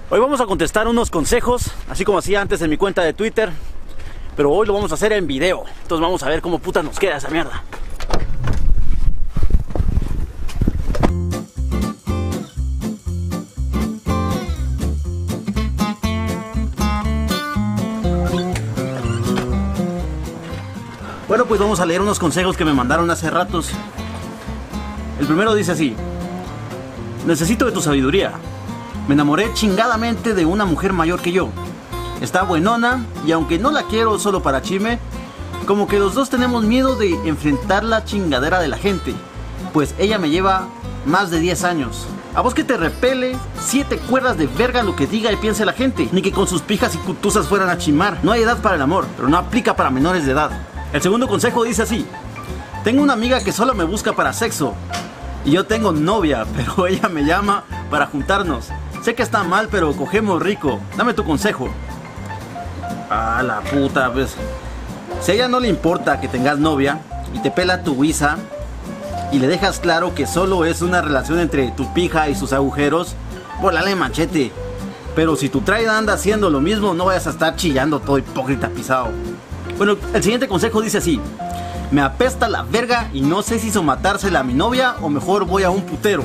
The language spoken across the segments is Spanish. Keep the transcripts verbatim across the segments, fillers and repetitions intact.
Hoy vamos a contestar unos consejos, así como hacía antes en mi cuenta de Twitter, pero hoy lo vamos a hacer en video. Entonces vamos a ver cómo puta nos queda esa mierda. Bueno, pues vamos a leer unos consejos que me mandaron hace ratos. El primero dice así: necesito de tu sabiduría. Me enamoré chingadamente de una mujer mayor que yo. Está buenona y aunque no la quiero solo para chisme, como que los dos tenemos miedo de enfrentar la chingadera de la gente, pues ella me lleva más de diez años. A vos que te repele siete cuerdas de verga lo que diga y piense la gente, ni que con sus pijas y cutusas fueran a chimar. No hay edad para el amor, pero no aplica para menores de edad. El segundo consejo dice así: tengo una amiga que solo me busca para sexo y yo tengo novia, pero ella me llama para juntarnos. Sé que está mal, pero cogemos rico. Dame tu consejo. Ah, la puta, pues. Si a ella no le importa que tengas novia y te pela tu guisa y le dejas claro que solo es una relación entre tu pija y sus agujeros, volale machete. Pero si tu traida anda haciendo lo mismo, no vayas a estar chillando todo hipócrita pisado. Bueno, el siguiente consejo dice así: me apesta la verga y no sé si somatársela a mi novia o mejor voy a un putero.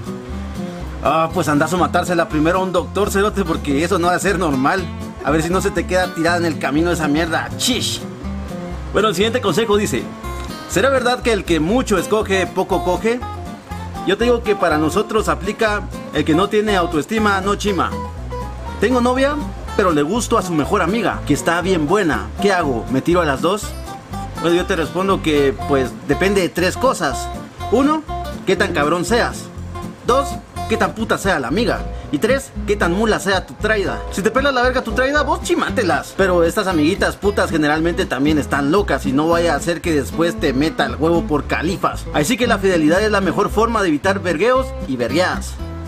Ah, pues anda a somatársela primero a un doctor, cerote, porque eso no va a ser normal. A ver si no se te queda tirada en el camino esa mierda. Chish. Bueno, el siguiente consejo dice: ¿será verdad que el que mucho escoge, poco coge? Yo te digo que para nosotros aplica el que no tiene autoestima, no chima. Tengo novia, pero le gusto a su mejor amiga, que está bien buena. ¿Qué hago? ¿Me tiro a las dos? Bueno, yo te respondo que pues depende de tres cosas. Uno, qué tan cabrón seas. Dos, qué tan puta sea la amiga. Y tres, qué tan mula sea tu traida. Si te pelas la verga tu traida, vos chimátelas. Pero estas amiguitas putas generalmente también están locas y no vaya a hacer que después te meta el huevo por califas. Así que la fidelidad es la mejor forma de evitar vergueos y vergueadas.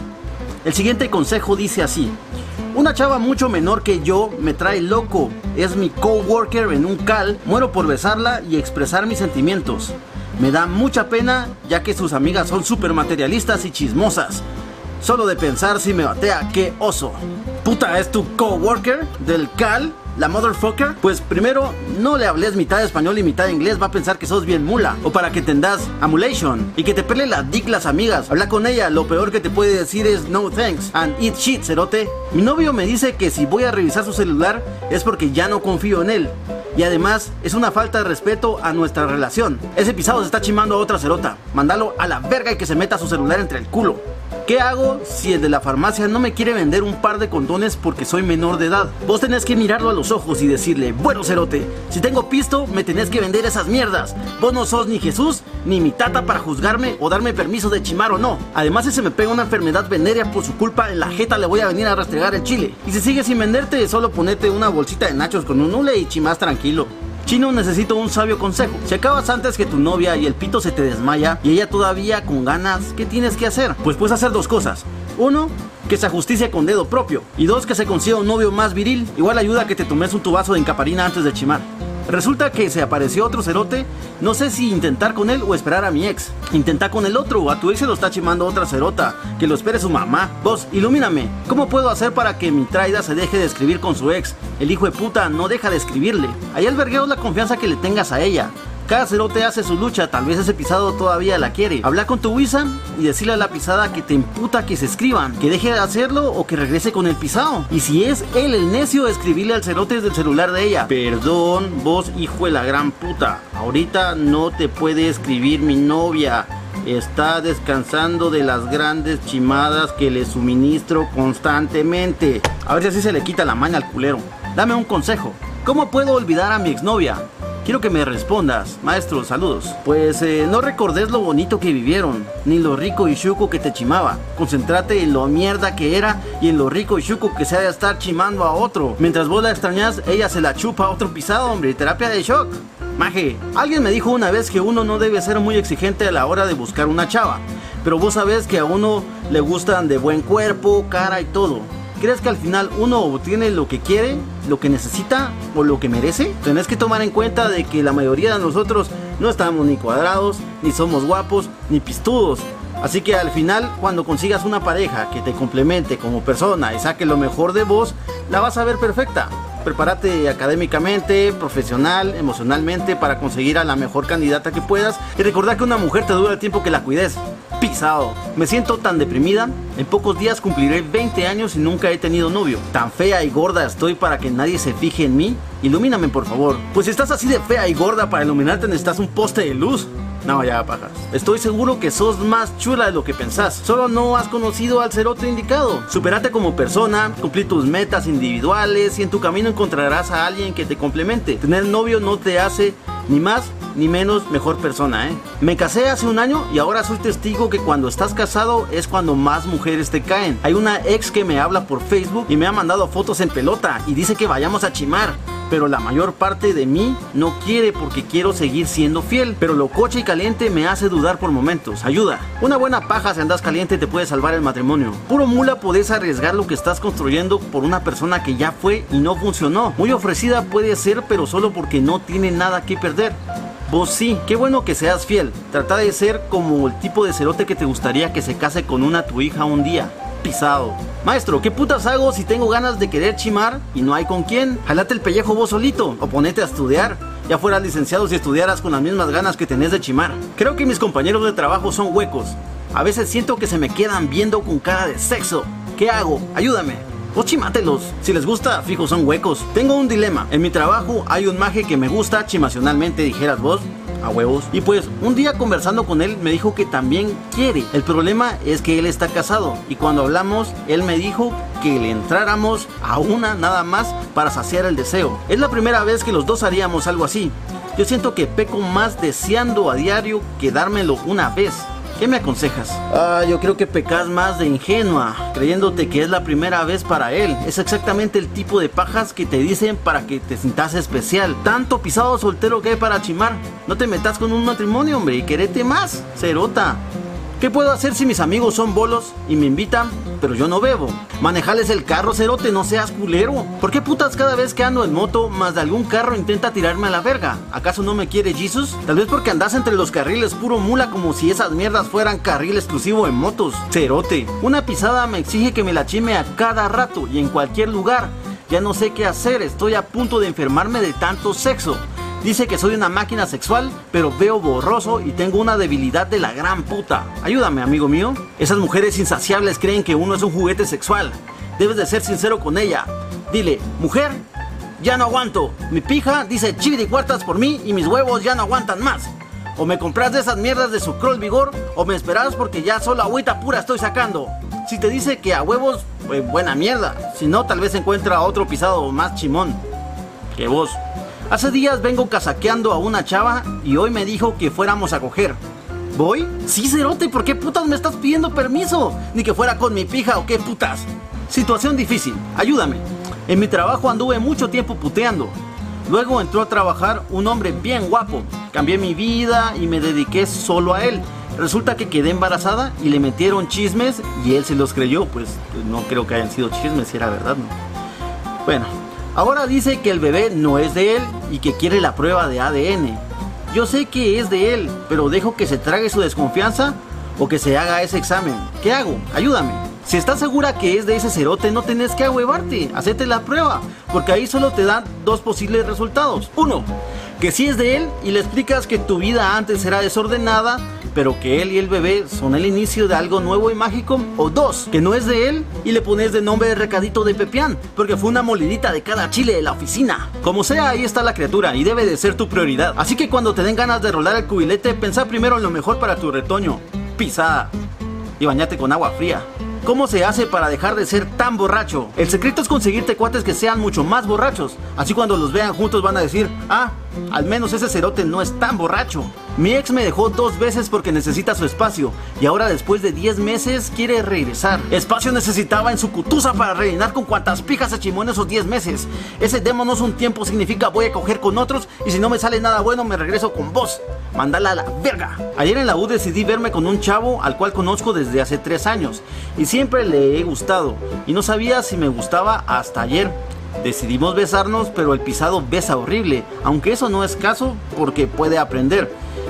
El siguiente consejo dice así: una chava mucho menor que yo me trae loco. Es mi coworker en un cal. Muero por besarla y expresar mis sentimientos. Me da mucha pena ya que sus amigas son súper materialistas y chismosas. Solo de pensar si me batea, qué oso. Puta, ¿es tu coworker del cal? ¿La motherfucker? Pues primero, no le hables mitad español y mitad inglés, va a pensar que sos bien mula. O para que tendas amulation y que te pele la dick las amigas. Habla con ella, lo peor que te puede decir es no thanks and eat shit, cerote. Mi novio me dice que si voy a revisar su celular es porque ya no confío en él. Y además es una falta de respeto a nuestra relación. Ese pisado se está chimando a otra cerota. Mándalo a la verga y que se meta su celular entre el culo. ¿Qué hago si el de la farmacia no me quiere vender un par de condones porque soy menor de edad? Vos tenés que mirarlo a los ojos y decirle: bueno, cerote, si tengo pisto, me tenés que vender esas mierdas. Vos no sos ni Jesús ni mi tata para juzgarme o darme permiso de chimar o no. Además, si se me pega una enfermedad venérea por su culpa, en la jeta le voy a venir a restregar el chile. Y si sigue sin venderte, solo ponete una bolsita de nachos con un hule y chimás tranquilo. Chino, necesito un sabio consejo. Si acabas antes que tu novia y el pito se te desmaya y ella todavía con ganas, ¿qué tienes que hacer? Pues puedes hacer dos cosas. Uno, que se ajusticie con dedo propio. Y dos, que se consiga un novio más viril. Igual ayuda a que te tomes un tubazo de encaparina antes de chimar. Resulta que se apareció otro cerote. No sé si intentar con él o esperar a mi ex. Intenta con el otro, o a tu ex se lo está chimando otra cerota. Que lo espere su mamá. Vos, ilumíname. ¿Cómo puedo hacer para que mi traida se deje de escribir con su ex? El hijo de puta no deja de escribirle. Ahí el vergueo es la confianza que le tengas a ella. Cada cerote hace su lucha, tal vez ese pisado todavía la quiere. Habla con tu wisa y decirle a la pisada que te emputa que se escriban, que deje de hacerlo o que regrese con el pisado. Y si es él el necio, escribirle al cerote del celular de ella: perdón, vos hijo de la gran puta, ahorita no te puede escribir mi novia. Está descansando de las grandes chimadas que le suministro constantemente. A ver si así se le quita la maña al culero. Dame un consejo. ¿Cómo puedo olvidar a mi exnovia? Quiero que me respondas, maestro, saludos. Pues eh, no recordes lo bonito que vivieron, ni lo rico y chuco que te chimaba. Concéntrate en lo mierda que era y en lo rico y chuco que se ha de estar chimando a otro. Mientras vos la extrañas, ella se la chupa a otro pisado, hombre. Terapia de shock. Maje, alguien me dijo una vez que uno no debe ser muy exigente a la hora de buscar una chava. Pero vos sabés que a uno le gustan de buen cuerpo, cara y todo. ¿Crees que al final uno obtiene lo que quiere, lo que necesita o lo que merece? Tenés que tomar en cuenta de que la mayoría de nosotros no estamos ni cuadrados, ni somos guapos, ni pistudos. Así que al final, cuando consigas una pareja que te complemente como persona y saque lo mejor de vos, la vas a ver perfecta. Prepárate académicamente, profesional, emocionalmente para conseguir a la mejor candidata que puedas y recordar que una mujer te dura el tiempo que la cuides. Pisado. Me siento tan deprimida. En pocos días cumpliré veinte años y nunca he tenido novio. Tan fea y gorda estoy para que nadie se fije en mí. Ilumíname, por favor. Pues si estás así de fea y gorda, para iluminarte necesitas un poste de luz. No, ya, pajas. Estoy seguro que sos más chula de lo que pensás. Solo no has conocido al cerote indicado. Superate como persona, cumplí tus metas individuales y en tu camino encontrarás a alguien que te complemente. Tener novio no te hace ni más ni menos mejor persona, ¿eh? Me casé hace un año y ahora soy testigo que cuando estás casado es cuando más mujeres te caen. Hay una ex que me habla por Facebook y me ha mandado fotos en pelota y dice que vayamos a chimar. Pero la mayor parte de mí no quiere porque quiero seguir siendo fiel. Pero lo coche y caliente me hace dudar por momentos. Ayuda. Una buena paja si andas caliente te puede salvar el matrimonio. Puro mula podés arriesgar lo que estás construyendo por una persona que ya fue y no funcionó. Muy ofrecida puede ser, pero solo porque no tiene nada que perder. Vos sí, qué bueno que seas fiel. Trata de ser como el tipo de cerote que te gustaría que se case con una tu hija un día. Pisado. Maestro, ¿qué putas hago si tengo ganas de querer chimar y no hay con quién? Jalate el pellejo vos solito o ponete a estudiar. Ya fueras licenciado si estudiaras con las mismas ganas que tenés de chimar. Creo que mis compañeros de trabajo son huecos. A veces siento que se me quedan viendo con cara de sexo. ¿Qué hago? Ayúdame. Vos chimátelos. Si les gusta, fijo son huecos. Tengo un dilema. En mi trabajo hay un maje que me gusta chimacionalmente, dijeras vos. A huevos. Y pues un día conversando con él me dijo que también quiere. El problema es que él está casado y cuando hablamos él me dijo que le entráramos a una nada más para saciar el deseo. Es la primera vez que los dos haríamos algo así. Yo siento que peco más deseando a diario que dármelo una vez. ¿Qué me aconsejas? Ah, yo creo que pecas más de ingenua, creyéndote que es la primera vez para él. Es exactamente el tipo de pajas que te dicen para que te sientas especial. Tanto pisado soltero que hay para chimar. No te metas con un matrimonio, hombre, y querete más, cerota. ¿Qué puedo hacer si mis amigos son bolos y me invitan, pero yo no bebo? Manejales el carro, cerote, no seas culero. ¿Por qué putas cada vez que ando en moto, más de algún carro intenta tirarme a la verga? ¿Acaso no me quiere Jesus? Tal vez porque andas entre los carriles puro mula como si esas mierdas fueran carril exclusivo en motos. Cerote, una pisada me exige que me la chime a cada rato y en cualquier lugar. Ya no sé qué hacer, estoy a punto de enfermarme de tanto sexo. Dice que soy una máquina sexual, pero veo borroso y tengo una debilidad de la gran puta. Ayúdame, amigo mío. Esas mujeres insaciables creen que uno es un juguete sexual. Debes de ser sincero con ella. Dile, mujer, ya no aguanto. Mi pija dice chiviri cuartas por mí y mis huevos ya no aguantan más. O me compras de esas mierdas de Sucrol Vigor o me esperas porque ya solo agüita pura estoy sacando. Si te dice que a huevos, pues buena mierda. Si no, tal vez encuentra otro pisado más chimón que vos. Hace días vengo casaqueando a una chava y hoy me dijo que fuéramos a coger. ¿Voy? Sí, cerote, ¿por qué putas me estás pidiendo permiso? Ni que fuera con mi pija o qué putas. Situación difícil, ayúdame. En mi trabajo anduve mucho tiempo puteando. Luego entró a trabajar un hombre bien guapo. Cambié mi vida y me dediqué solo a él. Resulta que quedé embarazada y le metieron chismes y él se los creyó. Pues no creo que hayan sido chismes, si era verdad, ¿no? Bueno. Ahora dice que el bebé no es de él y que quiere la prueba de A D N. Yo sé que es de él, pero dejo que se trague su desconfianza o que se haga ese examen. ¿Qué hago? Ayúdame. Si estás segura que es de ese cerote, no tenés que ahuevarte. Hacete la prueba, porque ahí solo te dan dos posibles resultados. Uno, que sí es de él y le explicas que tu vida antes era desordenada, pero que él y el bebé son el inicio de algo nuevo y mágico. O dos, que no es de él y le pones de nombre de recadito de Pepián, porque fue una molidita de cada chile de la oficina. Como sea, ahí está la criatura y debe de ser tu prioridad. Así que cuando te den ganas de rolar el cubilete, pensá primero en lo mejor para tu retoño. Pisada. Y bañate con agua fría. ¿Cómo se hace para dejar de ser tan borracho? El secreto es conseguirte cuates que sean mucho más borrachos. Así cuando los vean juntos van a decir, ah, al menos ese cerote no es tan borracho. Mi ex me dejó dos veces porque necesita su espacio y ahora después de diez meses quiere regresar. Espacio necesitaba en su cutusa para rellenar con cuantas pijas se chimó en esos diez meses. Ese démonos un tiempo significa voy a coger con otros y si no me sale nada bueno me regreso con vos. Mándala a la verga. Ayer en la U decidí verme con un chavo al cual conozco desde hace tres años y siempre le he gustado y no sabía si me gustaba hasta ayer. Decidimos besarnos, pero el pisado besa horrible, aunque eso no es caso porque puede aprender.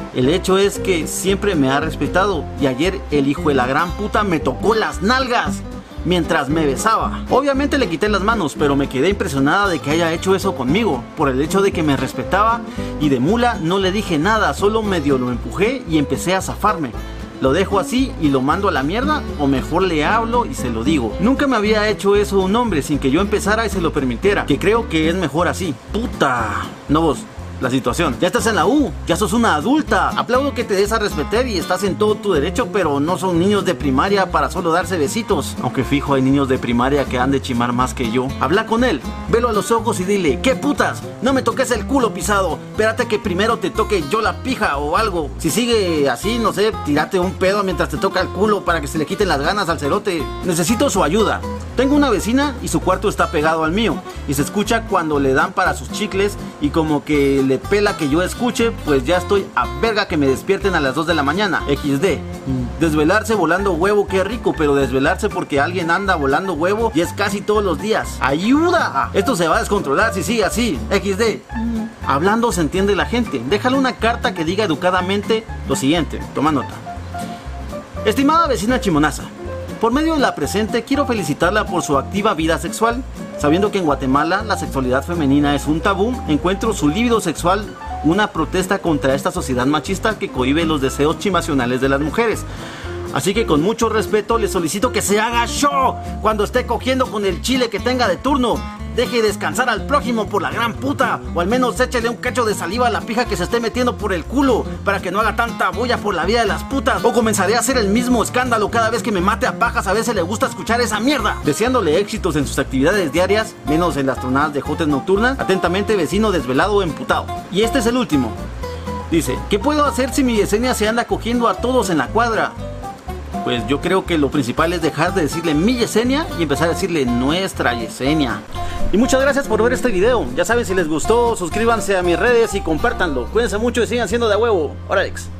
El hecho es que siempre me ha respetado y ayer el hijo de la gran puta me tocó las nalgas mientras me besaba. Obviamente le quité las manos, pero me quedé impresionada de que haya hecho eso conmigo, por el hecho de que me respetaba, y de mula no le dije nada, solo medio lo empujé y empecé a zafarme. ¿Lo dejo así y lo mando a la mierda? ¿O mejor le hablo y se lo digo? Nunca me había hecho eso un hombre sin que yo empezara y se lo permitiera, que creo que es mejor así. Puta. No vos. La situación. Ya estás en la U, ya sos una adulta. Aplaudo que te des a respetar y estás en todo tu derecho, pero no son niños de primaria para solo darse besitos. Aunque fijo hay niños de primaria que han de chimar más que yo. Habla con él, velo a los ojos y dile: ¿qué putas? No me toques el culo pisado. Espérate que primero te toque yo la pija o algo. Si sigue así, no sé, tírate un pedo mientras te toca el culo para que se le quiten las ganas al cerote. Necesito su ayuda. Tengo una vecina y su cuarto está pegado al mío y se escucha cuando le dan para sus chicles y como que le pela que yo escuche, pues ya estoy a verga que me despierten a las dos de la mañana. equis de. Desvelarse volando huevo, qué rico, pero desvelarse porque alguien anda volando huevo y es casi todos los días. ¡Ayuda! Esto se va a descontrolar si sigue así. equis de. Hablando se entiende la gente. Déjale una carta que diga educadamente lo siguiente. Toma nota. Estimada vecina chimonaza, por medio de la presente quiero felicitarla por su activa vida sexual. Sabiendo que en Guatemala la sexualidad femenina es un tabú, encuentro su líbido sexual una protesta contra esta sociedad machista que cohíbe los deseos chimacionales de las mujeres. Así que con mucho respeto le solicito que se haga show cuando esté cogiendo con el chile que tenga de turno. Deje descansar al prójimo por la gran puta, o al menos échele un cacho de saliva a la pija que se esté metiendo por el culo para que no haga tanta bulla por la vida de las putas, o comenzaré a hacer el mismo escándalo cada vez que me mate a pajas. A veces le gusta escuchar esa mierda. Deseándole éxitos en sus actividades diarias, menos en las tronadas de jotes nocturnas. Atentamente, vecino desvelado o emputado. Y este es el último. Dice: ¿qué puedo hacer si mi Yesenia se anda cogiendo a todos en la cuadra? Pues yo creo que lo principal es dejar de decirle mi Yesenia y empezar a decirle nuestra Yesenia. Y muchas gracias por ver este video. Ya saben, si les gustó, suscríbanse a mis redes y compártanlo. Cuídense mucho y sigan siendo de a huevo. Órale.